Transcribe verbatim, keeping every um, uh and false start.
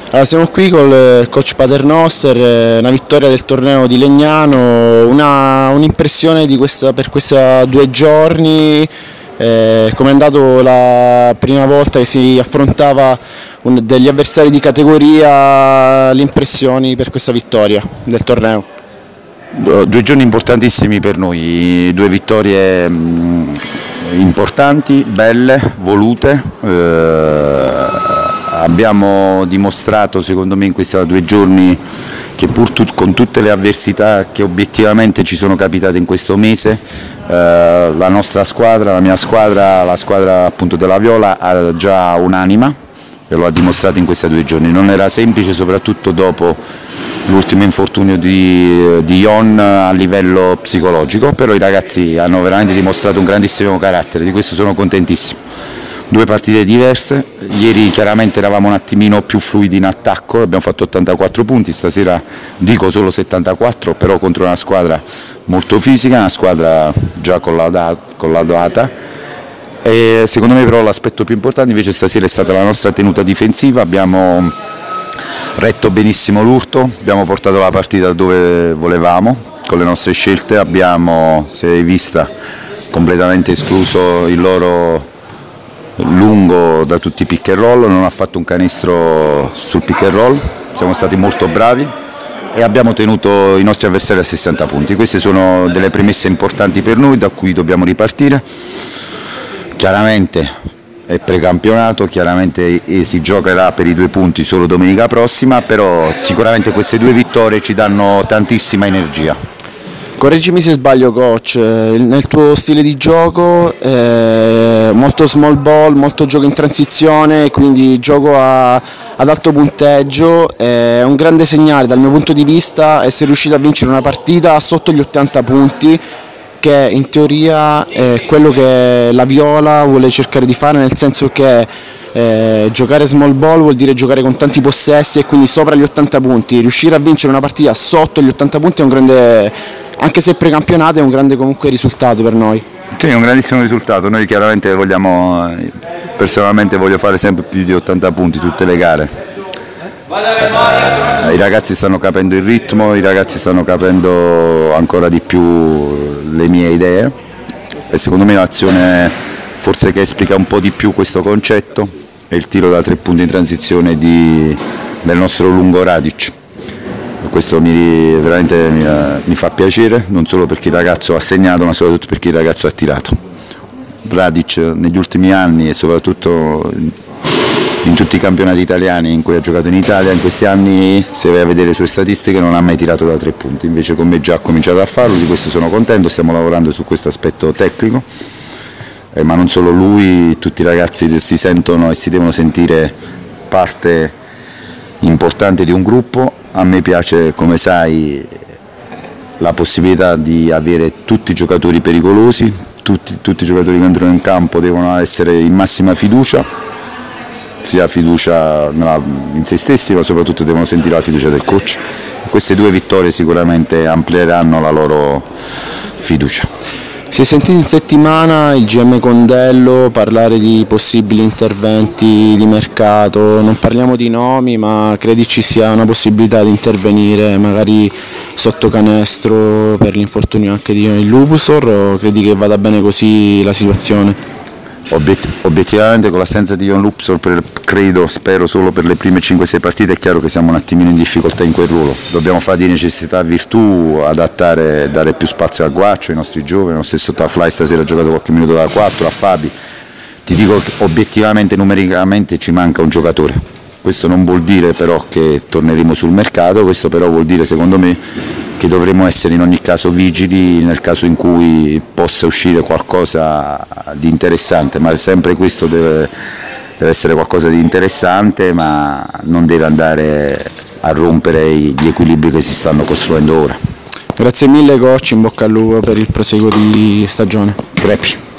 Allora, siamo qui con il coach Paternoster, una vittoria del torneo di Legnano, un'impressione un per questi due giorni, eh, come è andato la prima volta che si affrontava un, degli avversari di categoria, le impressioni per questa vittoria del torneo? Due giorni importantissimi per noi, due vittorie mh, importanti, belle, volute. Eh, Abbiamo dimostrato secondo me in questi due giorni che pur tut, con tutte le avversità che obiettivamente ci sono capitate in questo mese, eh, la nostra squadra, la mia squadra, la squadra appunto della Viola ha già un'anima e lo ha dimostrato in questi due giorni. Non era semplice, soprattutto dopo l'ultimo infortunio di, di Ion a livello psicologico, però i ragazzi hanno veramente dimostrato un grandissimo carattere, di questo sono contentissimo. Due partite diverse, ieri chiaramente eravamo un attimino più fluidi in attacco, abbiamo fatto ottantaquattro punti, stasera dico solo settantaquattro, però contro una squadra molto fisica, una squadra già collaudata. E secondo me però l'aspetto più importante invece stasera è stata la nostra tenuta difensiva, abbiamo retto benissimo l'urto, abbiamo portato la partita dove volevamo, con le nostre scelte abbiamo, se hai vista, completamente escluso il loro lungo da tutti i pick and roll, non ha fatto un canestro sul pick and roll, siamo stati molto bravi e abbiamo tenuto i nostri avversari a sessanta punti. Queste sono delle premesse importanti per noi da cui dobbiamo ripartire. Chiaramente è precampionato, chiaramente si giocherà per i due punti solo domenica prossima, però sicuramente queste due vittorie ci danno tantissima energia. Correggimi se sbaglio coach, nel tuo stile di gioco eh, molto small ball, molto gioco in transizione, quindi gioco a, ad alto punteggio, è un grande segnale dal mio punto di vista essere riuscito a vincere una partita sotto gli ottanta punti, che in teoria è quello che la Viola vuole cercare di fare, nel senso che eh, giocare small ball vuol dire giocare con tanti possessi e quindi sopra gli ottanta punti, riuscire a vincere una partita sotto gli ottanta punti è un grande, anche se precampionato, è un grande comunque risultato per noi. Sì, è un grandissimo risultato, noi chiaramente vogliamo, personalmente voglio fare sempre più di ottanta punti tutte le gare. Eh, I ragazzi stanno capendo il ritmo, i ragazzi stanno capendo ancora di più le mie idee e secondo me l'azione forse che esplica un po' di più questo concetto è il tiro da tre punti in transizione di, del nostro lungo Radic. Questo mi, veramente mi, mi fa piacere, non solo perché il ragazzo ha segnato, ma soprattutto perché il ragazzo ha tirato. Radic negli ultimi anni e soprattutto in tutti i campionati italiani in cui ha giocato in Italia, in questi anni, se vai a vedere le sue statistiche, non ha mai tirato da tre punti, invece con me già ha cominciato a farlo, di questo sono contento, stiamo lavorando su questo aspetto tecnico, eh, ma non solo lui, tutti i ragazzi si sentono e si devono sentire parte importante di un gruppo. A me piace, come sai, la possibilità di avere tutti i giocatori pericolosi, tutti, tutti i giocatori che entrano in campo devono essere in massima fiducia, sia fiducia in se stessi, ma soprattutto devono sentire la fiducia del coach. Queste due vittorie sicuramente amplieranno la loro fiducia. Si è sentito in settimana il G M Condello parlare di possibili interventi di mercato, non parliamo di nomi, ma credi ci sia una possibilità di intervenire magari sotto canestro per l'infortunio anche di Lupusor, o credi che vada bene così la situazione? Obiettivamente con l'assenza di Ion Lupusor, credo, spero solo per le prime cinque sei partite, è chiaro che siamo un attimino in difficoltà in quel ruolo, dobbiamo fare di necessità virtù, adattare, dare più spazio al Guaccio, ai nostri giovani, lo stesso Tafly stasera ha giocato qualche minuto da quattro, a Fabi. Ti dico che obiettivamente, numericamente ci manca un giocatore, questo non vuol dire però che torneremo sul mercato, questo però vuol dire secondo me che dovremo essere in ogni caso vigili nel caso in cui possa uscire qualcosa di interessante, ma sempre questo deve, deve essere qualcosa di interessante, ma non deve andare a rompere gli equilibri che si stanno costruendo ora. Grazie mille coach, in bocca al lupo per il proseguo di stagione. Crepi.